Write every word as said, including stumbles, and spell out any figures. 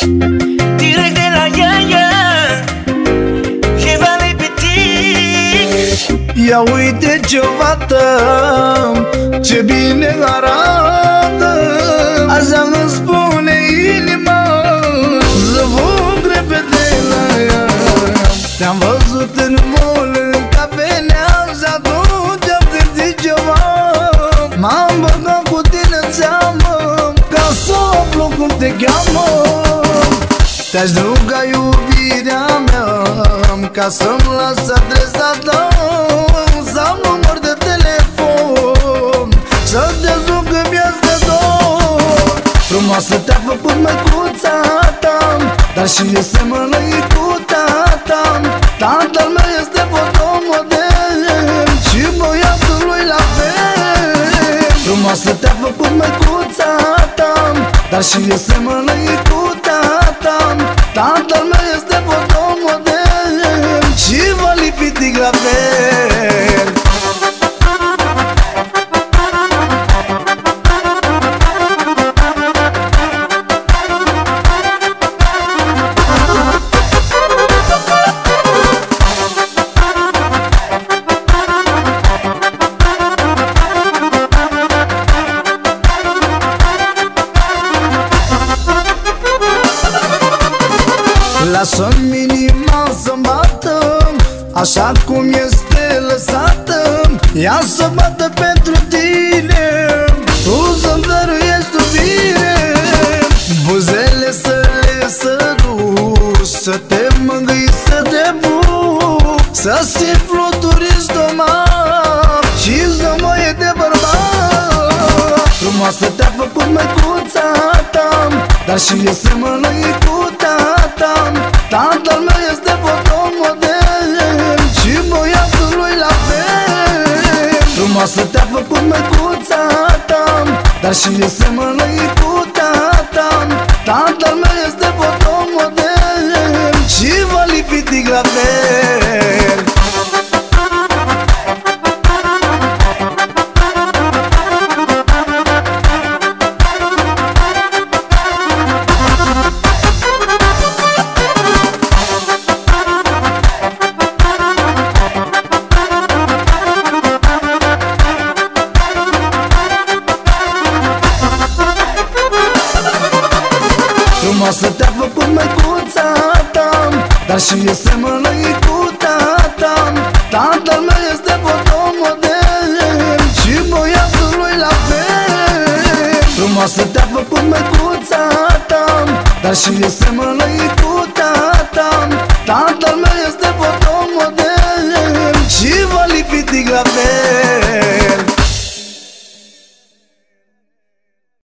direct de la iaia, Eva Lepetic. Ia uite ce fată, ce bine arată. Așa îmi spune inima, zăvug repede la ea. Te-am văzut în mall, în cafenea, și atunci am simțit ceva. M-am băgat cu tine în seamă, ca să aflu cum te cheamă. Te-aș ruga iubirea mea, ca să-mi las adresa ta, să am număr de telefon, să te duc în viață dor. Frumoasă te-a făcut măicuța ta, dar și eu semănă cu tata. Tatăl meu este fotomodel și băiatul lui la fel. Frumoasă te-a făcut măicuța ta, dar și eu semănă cu tata. Tatăl meu este fotomodel și vă lipitic la fel. Lasă-mi inima să-mi bată, așa cum este lăsată. Ea să bată pentru tine, tu să-mi dăruiești iubire. Buzele să le săruși, să te mângâi, să te buc, să simt fluturi în stomac și să mă iei de bărbat. Frumoasă te-a făcut măicuța ta, dar și eu semănă cu tata. Tatăl meu este fotomodel și băiatul lui la fel. Frumoasă te-a făcut măicuța ta, dar și eu semănă cu tata. Tatăl meu este fotomodel și vă lipitic la fel. Frumoasă te-a făcut măicuța ta, dar și eu semănă cu tata. Tatăl meu este fotomodel și băiatul lui la fel. Frumoasă te-a făcut măicuța ta, dar și eu semănă